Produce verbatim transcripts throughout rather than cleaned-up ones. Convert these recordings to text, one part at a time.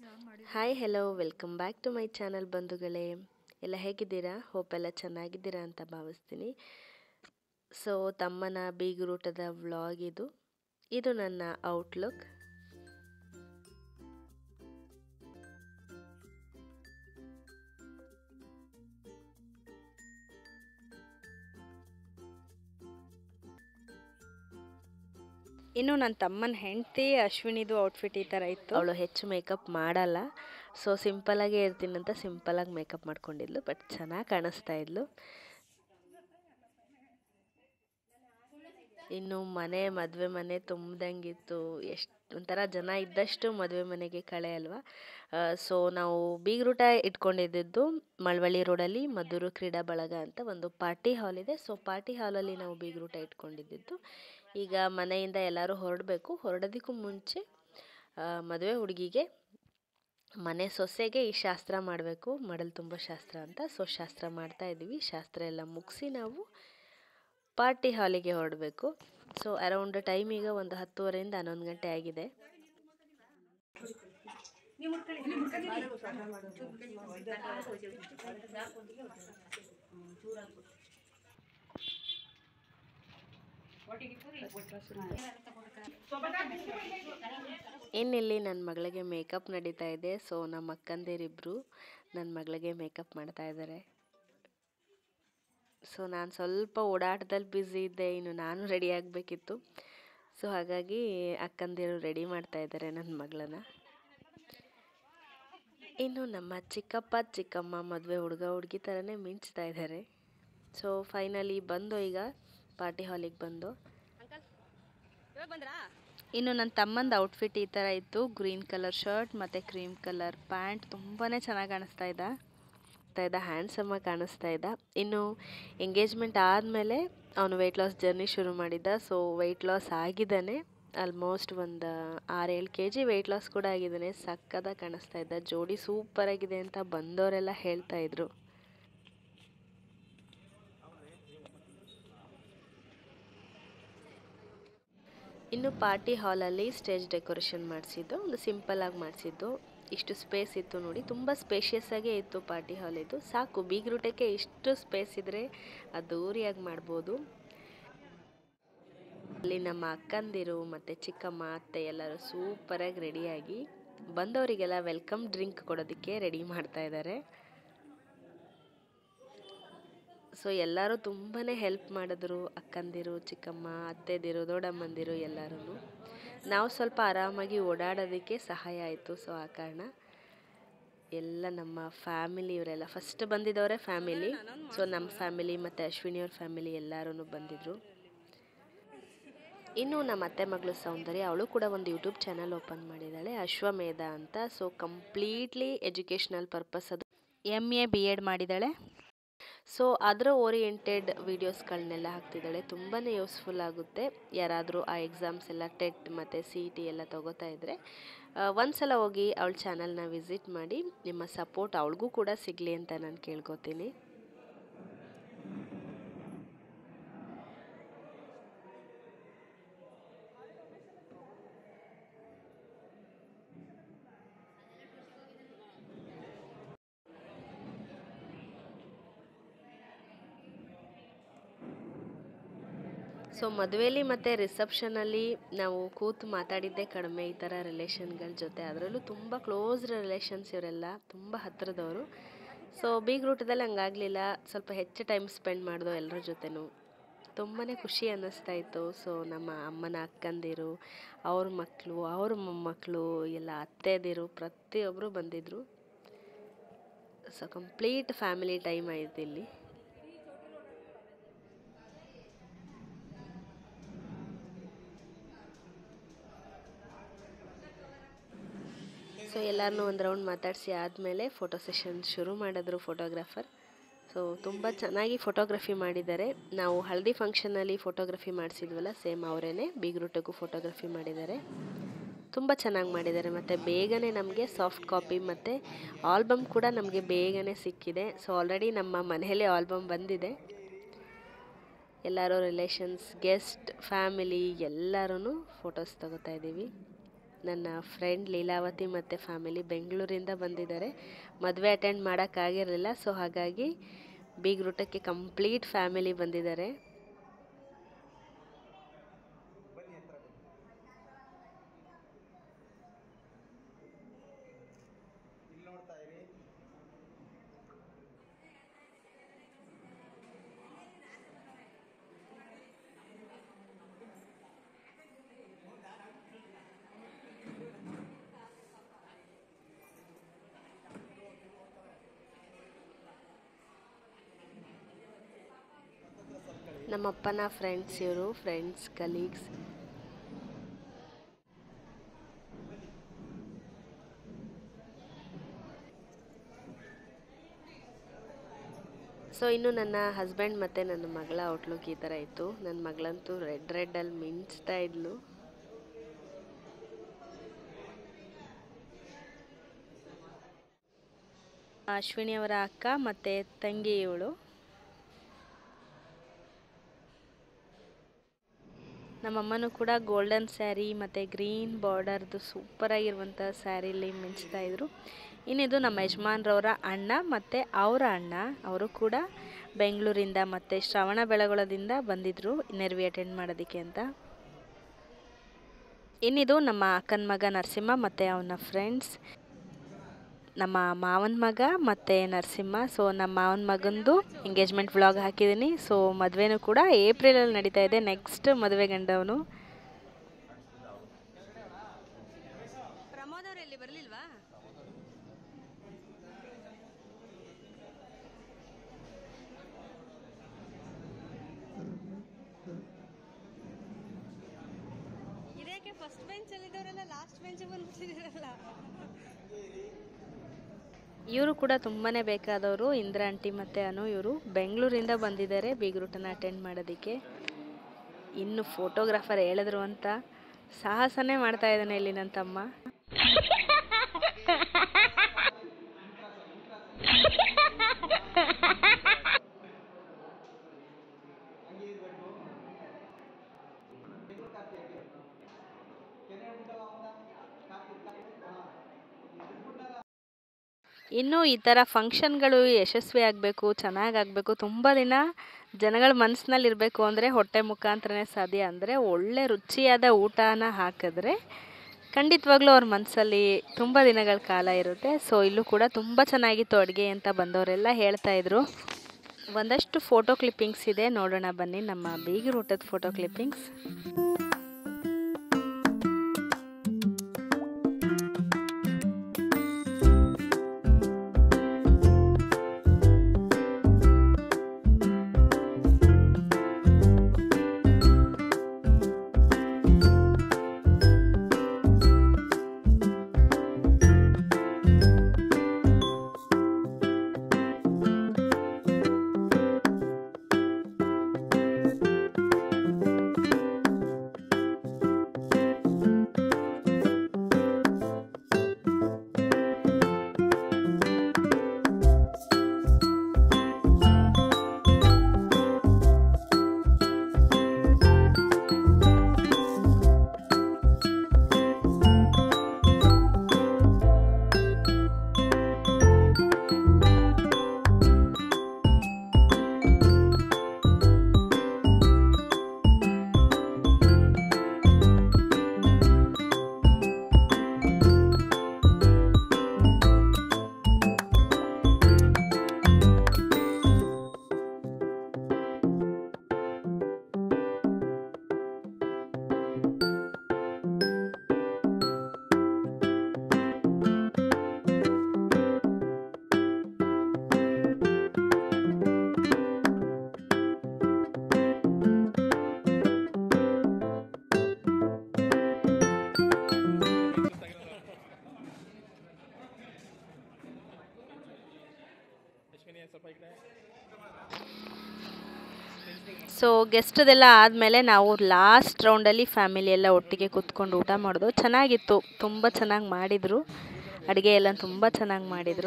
Hi hello welcome back to my channel ಬಂಧುಗಳೇ. ಎಲ್ಲ ಹೇಗಿದ್ದೀರಾ? ಹೋಪ್ ಎಲ್ಲ ಚೆನ್ನಾಗಿದ್ದೀರಾ ಅಂತ ಭಾವಿಸ್ತೀನಿ. ಸೊ ತಮ್ಮನ ಬೀಗರೂಟದ ವ್ಲಾಗ್ ಇದು ಇದು ನನ್ನ ಔಟ್ಲುಕ್. ಇನ್ನು ನನ್ನ ತಮ್ಮನ ಹೆಂಡತಿ ಅಶ್ವಿನಿದು ಔಟ್ಫಿಟ್ ಈ ಥರ ಇತ್ತು. ಅವಳು ಹೆಚ್ಚು ಮೇಕಪ್ ಮಾಡಲ್ಲ, ಸೊ ಸಿಂಪಲಾಗೇ ಇರ್ತೀನಿ ಅಂತ ಸಿಂಪಲಾಗಿ ಮೇಕಪ್ ಮಾಡ್ಕೊಂಡಿದ್ಲು. ಬಟ್ ಚೆನ್ನಾಗಿ ಕಾಣಿಸ್ತಾ ಇದ್ಲು. ಇನ್ನು ಮನೆ ಮದುವೆ ಮನೆ ತುಂಬ್ದಂಗಿತ್ತು. ಎಷ್ಟು ಒಂಥರ ಜನ ಇದ್ದಷ್ಟು ಮದುವೆ ಮನೆಗೆ ಕಳೆ ಅಲ್ವಾ. ಸೊ ನಾವು ಬೀಗರೂಟ ಇಟ್ಕೊಂಡಿದ್ದು ಮಳವಳ್ಳಿ ರೋಡಲ್ಲಿ ಮಧುರು ಕ್ರೀಡಾ ಬಳಗ ಅಂತ ಒಂದು ಪಾರ್ಟಿ ಹಾಲ್ ಇದೆ. ಸೊ ಪಾರ್ಟಿ ಹಾಲಲ್ಲಿ ನಾವು ಬೀಗರೂಟ ಇಟ್ಕೊಂಡಿದ್ದು. ಈಗ ಮನೆಯಿಂದ ಎಲ್ಲರೂ ಹೊರಡಬೇಕು. ಹೊರಡೋದಕ್ಕೂ ಮುಂಚೆ ಮದುವೆ ಹುಡುಗಿಗೆ ಮನೆ ಸೊಸೆಗೆ ಈ ಶಾಸ್ತ್ರ ಮಾಡಬೇಕು, ಮಡಲು ತುಂಬ ಶಾಸ್ತ್ರ ಅಂತ. ಸೊ ಶಾಸ್ತ್ರ ಮಾಡ್ತಾ ಇದ್ದೀವಿ. ಶಾಸ್ತ್ರ ಎಲ್ಲ ಮುಗಿಸಿ ನಾವು ಪಾರ್ಟಿ ಹಾಲಿಗೆ ಹೊರಡಬೇಕು. ಸೊ ಅರೌಂಡ್ ಟೈಮ್ ಈಗ ಒಂದು ಹತ್ತುವರೆಯಿಂದ ಹನ್ನೊಂದು ಗಂಟೆ ಆಗಿದೆ. ಇನ್ನಿಲ್ಲಿ ನನ್ನ ಮಗಳಿಗೆ ಮೇಕಪ್ ನಡೀತಾ ಇದೆ. ಸೊ ನಮ್ಮ ಅಕ್ಕಂದಿರಿಬ್ರು ನನ್ನ ಮಗಳಿಗೆ ಮೇಕಪ್ ಮಾಡ್ತಾ ಇದ್ದಾರೆ. ಸೊ ನಾನು ಸ್ವಲ್ಪ ಓಡಾಟದಲ್ಲಿ ಬ್ಯುಸಿ ಇದ್ದೆ, ಇನ್ನು ನಾನು ರೆಡಿ ಆಗಬೇಕಿತ್ತು. ಸೊ ಹಾಗಾಗಿ ಅಕ್ಕಂದಿರು ರೆಡಿ ಮಾಡ್ತಾ ಇದ್ದಾರೆ ನನ್ನ ಮಗಳನ್ನ. ಇನ್ನು ನಮ್ಮ ಚಿಕ್ಕಪ್ಪ ಚಿಕ್ಕಮ್ಮ ಮದುವೆ ಹುಡುಗ ಹುಡುಗಿ ಥರನೇ ಮಿಂಚ್ತಾ ಇದ್ದಾರೆ. ಸೊ ಫೈನಲಿ ಬಂದು ಈಗ ಪಾರ್ಟಿ ಹಾಲಿಗೆ ಬಂದು. ಇನ್ನು ನನ್ನ ತಮ್ಮಂದು ಔಟ್ಫಿಟ್ ಈ ಥರ ಇತ್ತು. ಗ್ರೀನ್ ಕಲರ್ ಶರ್ಟ್ ಮತ್ತು ಕ್ರೀಮ್ ಕಲರ್ ಪ್ಯಾಂಟ್. ತುಂಬಾ ಚೆನ್ನಾಗಿ ಕಾಣಿಸ್ತಾ ಇದ್ದ ಇದ್ದ ಹ್ಯಾಂಡ್ಸಮ್ ಆಗಿ ಕಾಣಿಸ್ತಾ ಇದ್ದ. ಇನ್ನು ಎಂಗೇಜ್ಮೆಂಟ್ ಆದಮೇಲೆ ಅವನು ವೆಯ್ಟ್ ಲಾಸ್ ಜರ್ನಿ ಶುರು ಮಾಡಿದ್ದ. ಸೊ ವೆಯ್ಟ್ ಲಾಸ್ ಆಗಿದ್ದಾನೆ. ಆಲ್ಮೋಸ್ಟ್ ಒಂದು ಆರೇಳು ಕೆ ಜಿ ವೆಯ್ಟ್ ಲಾಸ್ ಕೂಡ ಆಗಿದ್ದಾನೆ. ಸಕ್ಕದಾಗಿ ಕಾಣಿಸ್ತಾ ಇದ್ದ. ಜೋಡಿ ಸೂಪರ್ ಆಗಿದೆ ಅಂತ ಬಂದವರೆಲ್ಲ ಹೇಳ್ತಾ ಇದ್ರು. ಇನ್ನು ಪಾರ್ಟಿ ಹಾಲಲ್ಲಿ ಸ್ಟೇಜ್ ಡೆಕೋರೇಷನ್ ಮಾಡಿಸಿದ್ದು ಒಂದು ಸಿಂಪಲ್ಲಾಗಿ ಮಾಡಿಸಿದ್ದು. ಇಷ್ಟು ಸ್ಪೇಸ್ ಇತ್ತು ನೋಡಿ, ತುಂಬ ಸ್ಪೇಷಿಯಸ್ ಆಗೇ ಇತ್ತು ಪಾರ್ಟಿ ಹಾಲ್ ಇದು. ಸಾಕು, ಬೀಗರೂಟಕ್ಕೆ ಇಷ್ಟು ಸ್ಪೇಸ್ ಇದ್ದರೆ ಅದ್ದೂರಿಯಾಗಿ ಮಾಡ್ಬೋದು. ಅಲ್ಲಿ ನಮ್ಮ ಅಕ್ಕಂದಿರು ಮತ್ತು ಚಿಕ್ಕಮ್ಮ ಅತ್ತೆ ಎಲ್ಲರೂ ಸೂಪರಾಗಿ ರೆಡಿಯಾಗಿ ಬಂದವರಿಗೆಲ್ಲ ವೆಲ್ಕಮ್ ಡ್ರಿಂಕ್ ಕೊಡೋದಕ್ಕೆ ರೆಡಿ ಮಾಡ್ತಾ ಇದ್ದಾರೆ. ಸೊ ಎಲ್ಲರೂ ತುಂಬಾ ಹೆಲ್ಪ್ ಮಾಡಿದ್ರು. ಅಕ್ಕಂದಿರು, ಚಿಕ್ಕಮ್ಮ, ಅತ್ತೆದಿರು, ದೊಡ್ಡಮ್ಮಂದಿರು ಎಲ್ಲರೂ. ನಾವು ಸ್ವಲ್ಪ ಆರಾಮಾಗಿ ಓಡಾಡೋದಕ್ಕೆ ಸಹಾಯ ಆಯಿತು. ಸೊ ಆ ಕಾರಣ ಎಲ್ಲ ನಮ್ಮ ಫ್ಯಾಮಿಲಿ ಇವರೆಲ್ಲ ಫಸ್ಟ್ ಬಂದಿದ್ದವರೇ ಫ್ಯಾಮಿಲಿ. ಸೊ ನಮ್ಮ ಫ್ಯಾಮಿಲಿ ಮತ್ತು ಅಶ್ವಿನಿಯವ್ರ ಫ್ಯಾಮಿಲಿ ಎಲ್ಲರೂ ಬಂದಿದ್ದರು. ಇನ್ನು ನಮ್ಮ ಅತ್ತೆ ಮಗಳು ಸೌಂದರ್ಯ, ಅವಳು ಕೂಡ ಒಂದು ಯೂಟ್ಯೂಬ್ ಚಾನಲ್ ಓಪನ್ ಮಾಡಿದ್ದಾಳೆ, ಅಶ್ವಮೇಧ ಅಂತ. ಸೊ ಕಂಪ್ಲೀಟ್ಲಿ ಎಜುಕೇಷ್ನಲ್ ಪರ್ಪಸ್ ಅದು. ಎಮ್ ಎ ಬಿ ಎಡ್ ಮಾಡಿದ್ದಾಳೆ. ಸೊ ಅದರ ಓರಿಯೆಂಟೆಡ್ ವೀಡಿಯೋಸ್ಗಳನ್ನೆಲ್ಲ ಹಾಕ್ತಿದ್ದಾಳೆ. ತುಂಬಾ ಯೂಸ್ಫುಲ್ ಆಗುತ್ತೆ. ಯಾರಾದರೂ ಆ ಎಕ್ಸಾಮ್ಸ್ ಎಲ್ಲ ಟೆಟ್ ಮತ್ತು ಸಿ ಇ ಟಿ ಎಲ್ಲ ತೊಗೋತಾ ಇದ್ದರೆ ಒಂದು ಸಲ ಹೋಗಿ ಅವಳ ಚಾನಲ್ನ ವಿಸಿಟ್ ಮಾಡಿ. ನಿಮ್ಮ ಸಪೋರ್ಟ್ ಅವಳಿಗೂ ಕೂಡ ಸಿಗಲಿ ಅಂತ ನಾನು ಕೇಳ್ಕೊತೀನಿ. ಸೊ ಮದುವೆಯಲ್ಲಿ ಮತ್ತು ರಿಸೆಪ್ಷನಲ್ಲಿ ನಾವು ಕೂತು ಮಾತಾಡಿದ್ದೇ ಕಡಿಮೆ ಈ ಥರ ರಿಲೇಷನ್ಗಳ ಜೊತೆ. ಅದರಲ್ಲೂ ತುಂಬ ಕ್ಲೋಸ್ ರಿಲೇಷನ್ಸ್ ಇವರೆಲ್ಲ, ತುಂಬ ಹತ್ತಿರದವರು. ಸೊ ಬೀಗರೂಟದಲ್ಲಿ ಹಂಗಾಗಲಿಲ್ಲ, ಸ್ವಲ್ಪ ಹೆಚ್ಚು ಟೈಮ್ ಸ್ಪೆಂಡ್ ಮಾಡಿದೋ ಎಲ್ಲರ ಜೊತೆನೂ. ತುಂಬಾ ಖುಷಿ ಅನ್ನಿಸ್ತಾ ಇತ್ತು. ಸೊ ನಮ್ಮ ಅಮ್ಮನ ಅಕ್ಕಂದಿರು, ಅವ್ರ ಮಕ್ಕಳು, ಅವ್ರ ಮೊಮ್ಮಕ್ಕಳು ಎಲ್ಲ ಅತ್ತೆದಿರು ಪ್ರತಿಯೊಬ್ಬರು ಬಂದಿದ್ದರು. ಸೊ ಕಂಪ್ಲೀಟ್ ಫ್ಯಾಮಿಲಿ ಟೈಮ್ ಆಯಿತು ಇಲ್ಲಿ. ಸೊ ಎಲ್ಲರನ್ನೂ ಒಂದು ರೌಂಡ್ ಮಾತಾಡಿಸಿ ಆದಮೇಲೆ ಫೋಟೋ ಸೆಷನ್ ಶುರು ಮಾಡಿದ್ರು ಫೋಟೋಗ್ರಾಫರ್. ಸೊ ತುಂಬ ಚೆನ್ನಾಗಿ ಫೋಟೋಗ್ರಫಿ ಮಾಡಿದ್ದಾರೆ. ನಾವು ಹಳದಿ ಫಂಕ್ಷನಲ್ಲಿ ಫೋಟೋಗ್ರಫಿ ಮಾಡಿಸಿದ್ವಲ್ಲ, ಸೇಮ್ ಅವರೇ ಬೀಗರೂಟಕ್ಕೂ ಫೋಟೋಗ್ರಫಿ ಮಾಡಿದ್ದಾರೆ. ತುಂಬ ಚೆನ್ನಾಗಿ ಮಾಡಿದ್ದಾರೆ. ಮತ್ತು ಬೇಗನೆ ನಮಗೆ ಸಾಫ್ಟ್ ಕಾಪಿ ಮತ್ತು ಆಲ್ಬಮ್ ಕೂಡ ನಮಗೆ ಬೇಗನೆ ಸಿಕ್ಕಿದೆ. ಸೊ ಆಲ್ರೆಡಿ ನಮ್ಮ ಮನೆಯಲ್ಲೇ ಆಲ್ಬಮ್ ಬಂದಿದೆ. ಎಲ್ಲರೂ ರಿಲೇಷನ್ಸ್, ಗೆಸ್ಟ್, ಫ್ಯಾಮಿಲಿ ಎಲ್ಲರೂ ಫೋಟೋಸ್ ತಗೋತಾ ಇದ್ದೀವಿ. ನನ್ನ ಫ್ರೆಂಡ್ ಲೀಲಾವತಿ ಮತ್ತು ಫ್ಯಾಮಿಲಿ ಬೆಂಗಳೂರಿಂದ ಬಂದಿದ್ದಾರೆ. ಮದುವೆ ಅಟೆಂಡ್ ಮಾಡೋಕ್ಕಾಗಿರಲಿಲ್ಲ, ಸೊ ಹಾಗಾಗಿ ಬೀಗ್ರೂಟಕ್ಕೆ ಕಂಪ್ಲೀಟ್ ಫ್ಯಾಮಿಲಿ ಬಂದಿದ್ದಾರೆ. ನಮ್ಮಪ್ಪನ ಫ್ರೆಂಡ್ಸ್ ಇವರು, ಫ್ರೆಂಡ್ಸ್ ಕಲೀಗ್ಸ್. ಸೊ ಇನ್ನು ನನ್ನ ಹಸ್ಬೆಂಡ್ ಮತ್ತು ನನ್ನ ಮಗಳ ಔಟ್ಲುಕ್ ಈ ಥರ ಇತ್ತು. ನನ್ನ ಮಗಳಂತೂ ರೆಡ್ ರೆಡ್ಡಲ್ಲಿ ಮಿಂಚ್ತಾ ಇದ್ಲು. ಅಶ್ವಿನಿ ಅವರ ಅಕ್ಕ ಮತ್ತು ತಂಗಿ ಇವಳು. ನಮ್ಮಮ್ಮನೂ ಕೂಡ ಗೋಲ್ಡನ್ ಸ್ಯಾರಿ ಮತ್ತು ಗ್ರೀನ್ ಬಾರ್ಡರ್ದು ಸೂಪರಾಗಿರುವಂಥ ಸ್ಯಾರಿಲಿ ಮಿಂಚ್ತಾ ಇದ್ರು. ಇನ್ನಿದು ನಮ್ಮ ಯಜಮಾನ್ರವರ ಅಣ್ಣ ಮತ್ತು ಅವರ ಅಣ್ಣ, ಅವರು ಕೂಡ ಬೆಂಗಳೂರಿಂದ ಮತ್ತು ಶ್ರವಣ ಬೆಳಗೊಳದಿಂದ ಬಂದಿದ್ದರು ನೆರವಿ ಅಟೆಂಡ್ ಮಾಡೋದಕ್ಕೆ ಅಂತ. ಇನ್ನಿದು ನಮ್ಮ ಅಕ್ಕನ ಮಗ ನರಸಿಂಹ ಮತ್ತು ಅವನ ಫ್ರೆಂಡ್ಸ್, ನಮ್ಮ ಮಾವನ ಮಗ ಮತ್ತು ನರಸಿಂಹ. ಸೊ ನಮ್ಮ ಮಾವನ ಮಗಂದು ಎಂಗೇಜ್ಮೆಂಟ್ ವ್ಲಾಗ್ ಹಾಕಿದ್ದೀನಿ. ಸೊ ಮದುವೆನೂ ಕೂಡ ಏಪ್ರಿಲಲ್ಲಿ ನಡೀತಾ ಇದೆ. ನೆಕ್ಸ್ಟ್ ಮದುವೆ ಗಂಡವನು. ಪ್ರಮೋದ್ ಅವರು ಎಲ್ಲಿ ಬರಲಿಲ್ವಾ? ಇದಕ್ಕೆ ಫಸ್ಟ್ ಬೆಂಚಲ್ಲಿ ಇದ್ದವರೆಲ್ಲ ಲಾಸ್ಟ್ ಬೆಂಚಿಗೆ ಬಂದ್ಬಿಟ್ಟಿದ್ದೀರಲ್ಲ. ಇವರು ಕೂಡ ತುಂಬಾ ಬೇಕಾದವರು, ಇಂದ್ರ ಆಂಟಿ ಮತ್ತು ಅನು. ಇವರು ಬೆಂಗಳೂರಿಂದ ಬಂದಿದ್ದಾರೆ ಬೀಗ್ರೂಟನ್ನು ಅಟೆಂಡ್ ಮಾಡೋದಕ್ಕೆ. ಇನ್ನು ಫೋಟೋಗ್ರಾಫರ್ ಹೇಳಿದ್ರು ಅಂತ ಸಾಹಸನೇ ಮಾಡ್ತಾ ಇದ್ದಾನೆ ಇಲ್ಲಿ ನನ್ನ ತಮ್ಮ. ಇನ್ನು ಈ ಥರ ಫಂಕ್ಷನ್ಗಳು ಯಶಸ್ವಿ ಆಗಬೇಕು, ಚೆನ್ನಾಗಾಗಬೇಕು, ತುಂಬ ದಿನ ಜನಗಳ ಮನಸ್ಸಿನಲ್ಲಿ ಇರಬೇಕು ಅಂದರೆ ಹೊಟ್ಟೆ ಮುಖಾಂತರನೇ ಸಾಧ್ಯ. ಅಂದರೆ ಒಳ್ಳೆ ರುಚಿಯಾದ ಊಟನ ಹಾಕಿದ್ರೆ ಖಂಡಿತವಾಗ್ಲೂ ಅವ್ರ ಮನಸ್ಸಲ್ಲಿ ತುಂಬ ದಿನಗಳ ಕಾಲ ಇರುತ್ತೆ. ಸೊ ಇಲ್ಲೂ ಕೂಡ ತುಂಬ ಚೆನ್ನಾಗಿತ್ತು ಅಡುಗೆ ಅಂತ ಬಂದವರೆಲ್ಲ ಹೇಳ್ತಾಯಿದ್ರು. ಒಂದಷ್ಟು ಫೋಟೋ ಕ್ಲಿಪ್ಪಿಂಗ್ಸ್ ಇದೆ, ನೋಡೋಣ ಬನ್ನಿ ನಮ್ಮ ಬೀಗ್ರೂಟದ ಫೋಟೋ ಕ್ಲಿಪ್ಪಿಂಗ್ಸ್. ಸೊ ಗೆಸ್ಟ್ದೆಲ್ಲ ಆದಮೇಲೆ ನಾವು ಲಾಸ್ಟ್ ರೌಂಡಲ್ಲಿ ಫ್ಯಾಮಿಲಿ ಎಲ್ಲ ಒಟ್ಟಿಗೆ ಕೂತ್ಕೊಂಡು ಊಟ ಮಾಡೋದು. ಚೆನ್ನಾಗಿತ್ತು, ತುಂಬ ಚೆನ್ನಾಗಿ ಮಾಡಿದರು, ಅಡುಗೆ ಎಲ್ಲ ತುಂಬ ಚೆನ್ನಾಗಿ ಮಾಡಿದರು.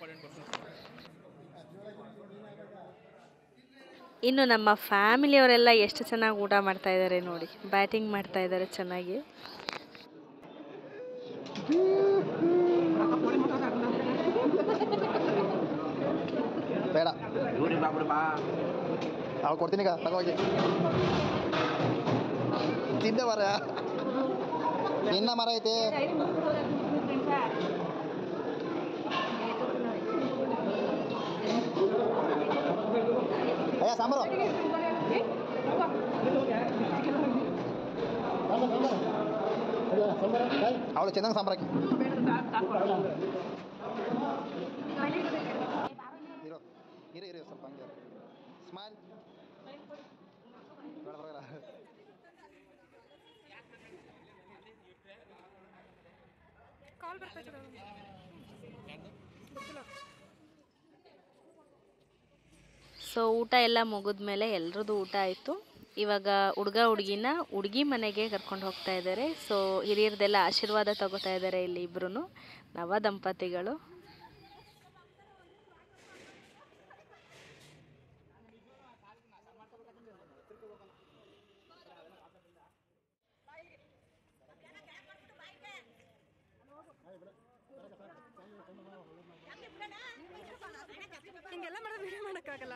ಇನ್ನು ನಮ್ಮ ಫ್ಯಾಮಿಲಿಯವರೆಲ್ಲ ಎಷ್ಟು ಚೆನ್ನಾಗಿ ಊಟ ಮಾಡ್ತಾ ಇದ್ದಾರೆ ನೋಡಿ, ಬ್ಯಾಟಿಂಗ್ ಮಾಡ್ತಾ ಇದ್ದಾರೆ ಚೆನ್ನಾಗಿ. ಬೇಡ ಅವ್ಳು ಕೊಡ್ತೀನಿ ಈಗ ತಗೋಗಿ ತಿಂದೆ ಮರ ಇನ್ನ ಮರ ಐತೆ ಅಯ್ಯ ಸಾಂಬಾರು ಅವಳು ಚೆನ್ನಾಗಿ ಸಾಂಬಾರು ಇರೋ ಇರೋ ಇರೋ ಸ್ವಲ್ಪ ಹಂಗೆ ಸ್ಮೈಲ್ ಸೊ ಊಟ ಎಲ್ಲ ಮುಗಿದ್ಮೇಲೆ ಎಲ್ರದ್ದು ಊಟ ಆಯಿತು. ಇವಾಗ ಹುಡುಗ ಹುಡುಗಿನ ಹುಡುಗಿ ಮನೆಗೆ ಕರ್ಕೊಂಡು ಹೋಗ್ತಾ ಇದ್ದಾರೆ. ಸೊ ಹಿರಿಯರದೆಲ್ಲ ಆಶೀರ್ವಾದ ತಗೋತಾ ಇದ್ದಾರೆ ಇಲ್ಲಿ ಇಬ್ರು ನವ ದಂಪತಿಗಳು. ಹಿಂಗೆಲ್ಲ ಮಾಡೋದು ವಿಡಿಯೋ ಮಾಡೋಕ್ಕಾಗಲ್ಲ.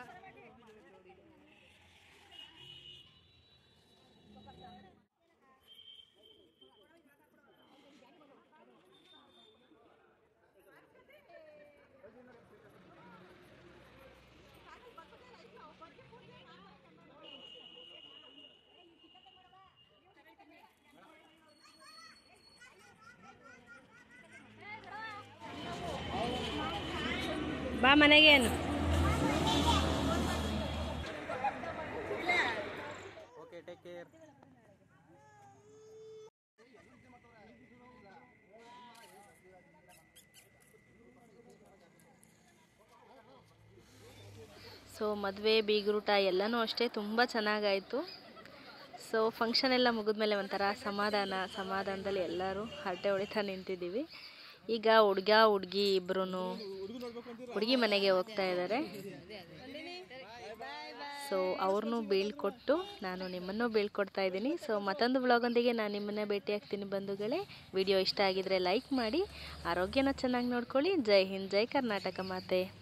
ಬಾ ಮನೆಗೇನು ಓಕೆ ಟೇಕ್ ಕೇರ್. ಸೊ ಮದುವೆ ಬೀಗರೂಟ ಎಲ್ಲನೂ ಅಷ್ಟೇ ತುಂಬ ಚೆನ್ನಾಗಾಯಿತು. ಸೊ ಫಂಕ್ಷನ್ ಎಲ್ಲ ಮುಗಿದ್ಮೇಲೆ ಒಂಥರ ಸಮಾಧಾನ ಸಮಾಧಾನದಲ್ಲಿ ಎಲ್ಲರೂ ಹರಟೆ ಹೊಡಿತಾ ನಿಂತಿದ್ದೀವಿ. ಈಗ ಹುಡುಗ ಹುಡುಗಿ ಇಬ್ಬರೂ ಹುಡುಗಿ ಮನೆಗೆ ಹೋಗ್ತಾ ಇದ್ದಾರೆ. ಸೊ ಅವ್ರನ್ನೂ ಬೀಳ್ಕೊಟ್ಟು ನಾನು ನಿಮ್ಮನ್ನು ಬೀಳ್ಕೊಡ್ತಾ ಇದ್ದೀನಿ. ಸೊ ಮತ್ತೊಂದು ವ್ಲಾಗೊಂದಿಗೆ ನಾನು ನಿಮ್ಮನ್ನು ಭೇಟಿ ಆಗ್ತೀನಿ ಬಂಧುಗಳೇ. ವಿಡಿಯೋ ಇಷ್ಟ ಆಗಿದ್ರೆ ಲೈಕ್ ಮಾಡಿ, ಆರೋಗ್ಯನ ಚೆನ್ನಾಗಿ ನೋಡ್ಕೊಳ್ಳಿ. ಜೈ ಹಿಂದ್, ಜೈ ಕರ್ನಾಟಕ ಮಾತೆ.